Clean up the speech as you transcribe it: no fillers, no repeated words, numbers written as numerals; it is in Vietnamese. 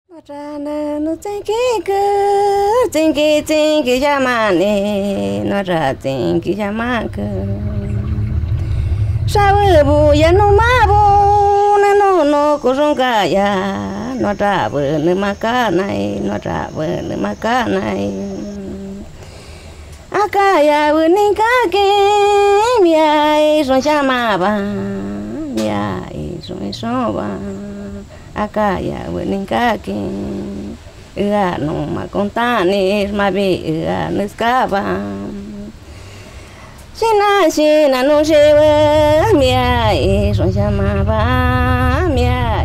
Ra na nó chính cái cha mà nè nó ra chính cái cha mà cơ sao bu ya nó mà bu nó có rong cả ya nó ra bờ nó mà cá này nó ra bờ nó mà cá này aka ya bu ninh cá kia mi rồi cha mà ba mi rồi sao ba aka ya bu ninh cá kia no ma contane ma be no scava sina no se mi ai so chamava mi